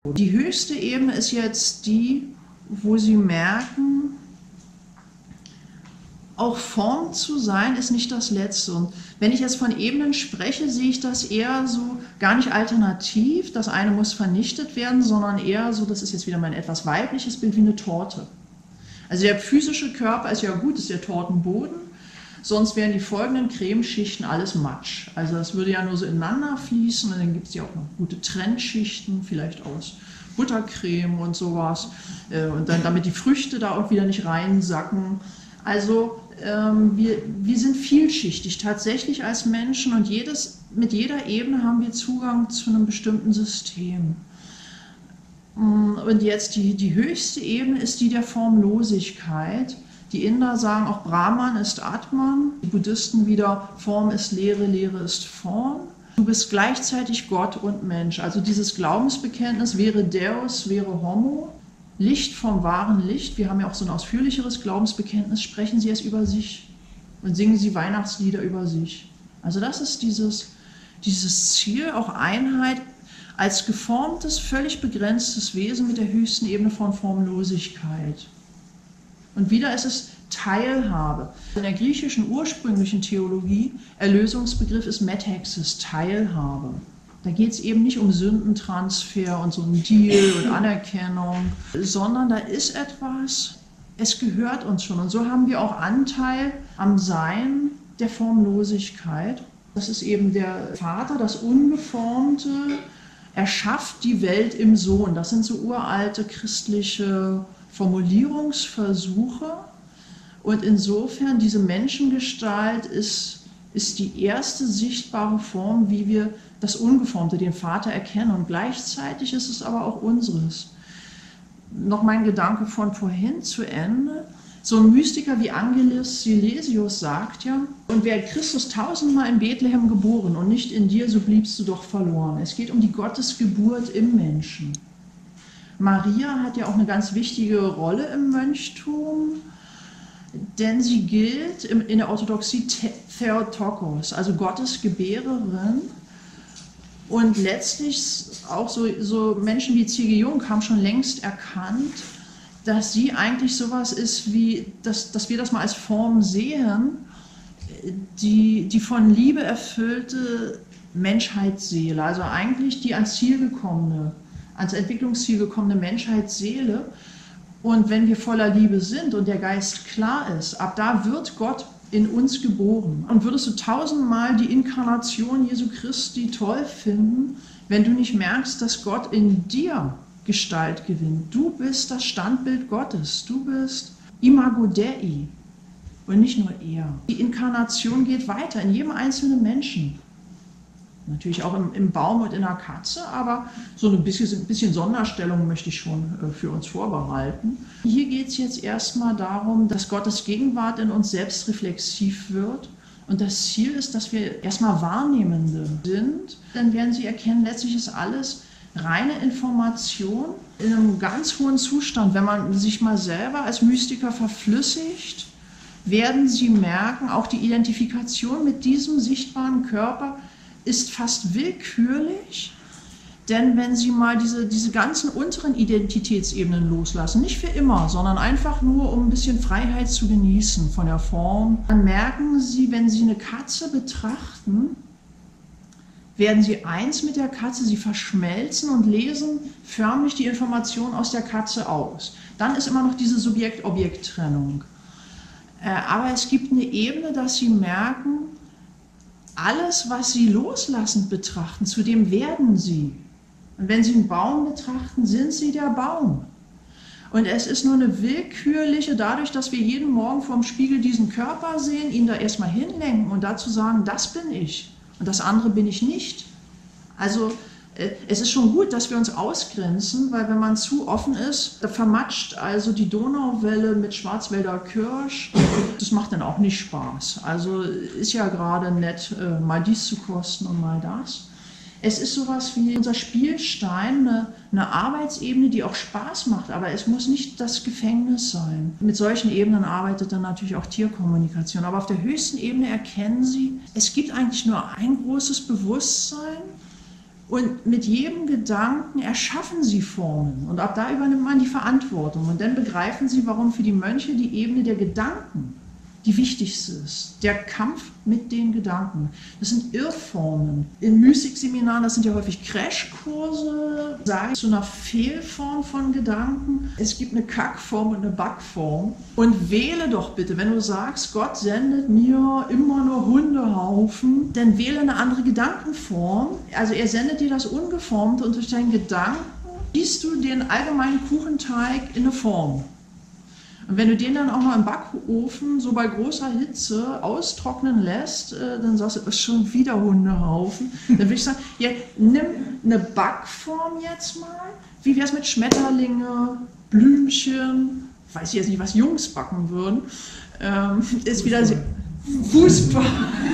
Die höchste Ebene ist jetzt die, wo Sie merken, auch Form zu sein ist nicht das Letzte. Und wenn ich jetzt von Ebenen spreche, sehe ich das eher so gar nicht alternativ, das eine muss vernichtet werden, sondern eher so, das ist jetzt wieder mein etwas weibliches Bild, wie eine Torte. Also der physische Körper ist ja gut, ist der Tortenboden, sonst wären die folgenden Cremeschichten alles Matsch. Also das würde ja nur so ineinander fließen und dann gibt es ja auch noch gute Trennschichten, vielleicht aus Buttercreme und sowas. Und dann, damit die Früchte da auch wieder nicht reinsacken. Also wir sind vielschichtig tatsächlich als Menschen und mit jeder Ebene haben wir Zugang zu einem bestimmten System. Und jetzt die höchste Ebene ist die der Formlosigkeit. Die Inder sagen auch Brahman ist Atman, die Buddhisten wieder Form ist Lehre, Lehre ist Form. Du bist gleichzeitig Gott und Mensch. Also dieses Glaubensbekenntnis wäre Deus, wäre Homo. Licht vom wahren Licht, wir haben ja auch so ein ausführlicheres Glaubensbekenntnis, sprechen Sie es über sich und singen Sie Weihnachtslieder über sich. Also das ist dieses Ziel, auch Einheit als geformtes, völlig begrenztes Wesen mit der höchsten Ebene von Formlosigkeit. Und wieder ist es Teilhabe. In der griechischen ursprünglichen Theologie, Erlösungsbegriff ist Metexis, Teilhabe. Da geht es eben nicht um Sündentransfer und so einen Deal und Anerkennung, sondern da ist etwas, es gehört uns schon. Und so haben wir auch Anteil am Sein der Formlosigkeit. Das ist eben der Vater, das Ungeformte, erschafft die Welt im Sohn. Das sind so uralte christliche Formulierungsversuche. Und insofern, diese Menschengestalt ist die erste sichtbare Form, wie wir das Ungeformte, den Vater erkennen. Und gleichzeitig ist es aber auch unseres. Noch mein Gedanke von vorhin zu Ende. So ein Mystiker wie Angelis Silesius sagt ja, und wäre Christus 1000-mal in Bethlehem geboren und nicht in dir, so bliebst du doch verloren. Es geht um die Gottesgeburt im Menschen. Maria hat ja auch eine ganz wichtige Rolle im Mönchtum, denn sie gilt in der Orthodoxie Theotokos, also Gottes Gebärerin. Und letztlich auch so Menschen wie C.G. Jung haben schon längst erkannt, dass sie eigentlich sowas ist wie, dass wir das mal als Form sehen, die von Liebe erfüllte Menschheitsseele, also eigentlich die ans Entwicklungsziel gekommene Menschheitsseele. Und wenn wir voller Liebe sind und der Geist klar ist, ab da wird Gott in uns geboren. Und würdest du 1000-mal die Inkarnation Jesu Christi toll finden, wenn du nicht merkst, dass Gott in dir Gestalt gewinnt. Du bist das Standbild Gottes. Du bist Imago Dei und nicht nur er. Die Inkarnation geht weiter in jedem einzelnen Menschen. Natürlich auch im Baum und in der Katze, aber so ein bisschen Sonderstellung möchte ich schon für uns vorbehalten. Hier geht es jetzt erstmal darum, dass Gottes Gegenwart in uns selbst reflexiv wird. Und das Ziel ist, dass wir erstmal Wahrnehmende sind. Dann werden Sie erkennen, letztlich ist alles reine Information in einem ganz hohen Zustand. Wenn man sich mal selber als Mystiker verflüssigt, werden Sie merken, auch die Identifikation mit diesem sichtbaren Körper ist fast willkürlich, denn wenn Sie mal diese ganzen unteren Identitätsebenen loslassen, nicht für immer, sondern einfach nur, um ein bisschen Freiheit zu genießen von der Form, dann merken Sie, wenn Sie eine Katze betrachten, werden Sie eins mit der Katze, Sie verschmelzen und lesen förmlich die Information aus der Katze aus. Dann ist immer noch diese Subjekt-Objekt-Trennung. Aber es gibt eine Ebene, dass Sie merken, alles, was Sie loslassend betrachten, zu dem werden Sie. Und wenn Sie einen Baum betrachten, sind Sie der Baum. Und es ist nur eine willkürliche, dadurch, dass wir jeden Morgen vorm Spiegel diesen Körper sehen, ihn da erstmal hinlenken und dazu sagen, das bin ich. Und das andere bin ich nicht. Also es ist schon gut, dass wir uns ausgrenzen, weil wenn man zu offen ist, da vermatscht also die Donauwelle mit Schwarzwälder Kirsch. Das macht dann auch nicht Spaß. Also ist ja gerade nett, mal dies zu kosten und mal das. Es ist sowas wie unser Spielstein, eine Arbeitsebene, die auch Spaß macht, aber es muss nicht das Gefängnis sein. Mit solchen Ebenen arbeitet dann natürlich auch Tierkommunikation. Aber auf der höchsten Ebene erkennen Sie, es gibt eigentlich nur ein großes Bewusstsein Und mit jedem Gedanken erschaffen sie Formen. Und ab da übernimmt man die Verantwortung. Und dann begreifen sie, warum für die Mönche die Ebene der Gedanken die wichtigste ist. Der Kampf mit den Gedanken. Das sind Irrformen. In Mystikseminaren, das sind ja häufig Crashkurse, sage ich zu einer Fehlform von Gedanken. Es gibt eine Kackform und eine Backform. Und wähle doch bitte, wenn du sagst, Gott sendet mir immer nur Hundehaufen, dann wähle eine andere Gedankenform. Also er sendet dir das Ungeformte und durch deinen Gedanken gießt du den allgemeinen Kuchenteig in eine Form. Und wenn du den dann auch noch im Backofen so bei großer Hitze austrocknen lässt, dann sagst du, das ist schon wieder Hundehaufen. Dann würde ich sagen, ja, nimm eine Backform jetzt mal. Wie wäre es mit Schmetterlinge, Blümchen, weiß ich jetzt nicht, was Jungs backen würden. Ist wieder Fußball.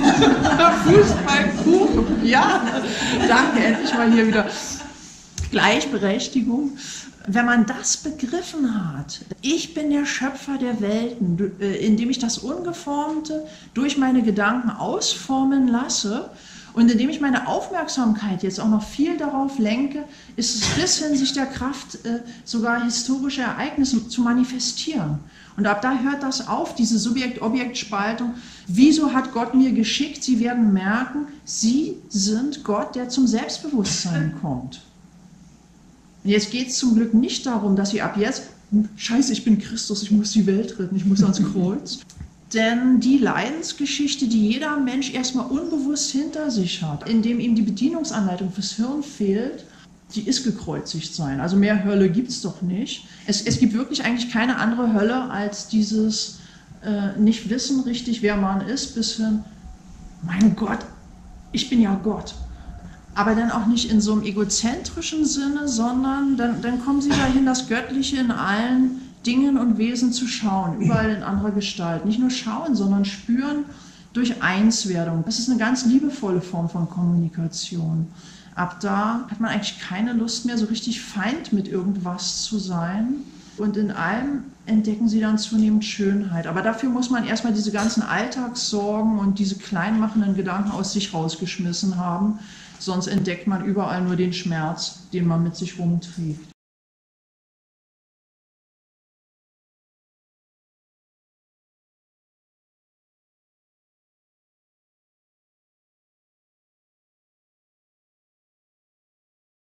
Fußballkuchen. Ja, danke, endlich mal hier wieder Gleichberechtigung. Wenn man das begriffen hat, ich bin der Schöpfer der Welten, indem ich das Ungeformte durch meine Gedanken ausformen lasse und indem ich meine Aufmerksamkeit jetzt auch noch viel darauf lenke, ist es bis hinsichtlich der Kraft, sogar historische Ereignisse zu manifestieren. Und ab da hört das auf, diese Subjekt-Objekt-Spaltung. Wieso hat Gott mir geschickt? Sie werden merken, Sie sind Gott, der zum Selbstbewusstsein kommt. Und jetzt geht es zum Glück nicht darum, dass sie ab jetzt, Scheiße, ich bin Christus, ich muss die Welt retten, ich muss ans Kreuz. Denn die Leidensgeschichte, die jeder Mensch erstmal unbewusst hinter sich hat, indem ihm die Bedienungsanleitung fürs Hirn fehlt, die ist gekreuzigt sein. Also mehr Hölle gibt es doch nicht. Es gibt wirklich eigentlich keine andere Hölle als dieses nicht wissen richtig, wer man ist, bis hin, mein Gott, ich bin ja Gott. Aber dann auch nicht in so einem egozentrischen Sinne, sondern dann kommen sie dahin, das Göttliche in allen Dingen und Wesen zu schauen, überall in anderer Gestalt. Nicht nur schauen, sondern spüren durch Einswerdung. Das ist eine ganz liebevolle Form von Kommunikation. Ab da hat man eigentlich keine Lust mehr, so richtig Feind mit irgendwas zu sein. Und in allem entdecken sie dann zunehmend Schönheit. Aber dafür muss man erstmal diese ganzen Alltagssorgen und diese kleinmachenden Gedanken aus sich rausgeschmissen haben. Sonst entdeckt man überall nur den Schmerz, den man mit sich rumträgt.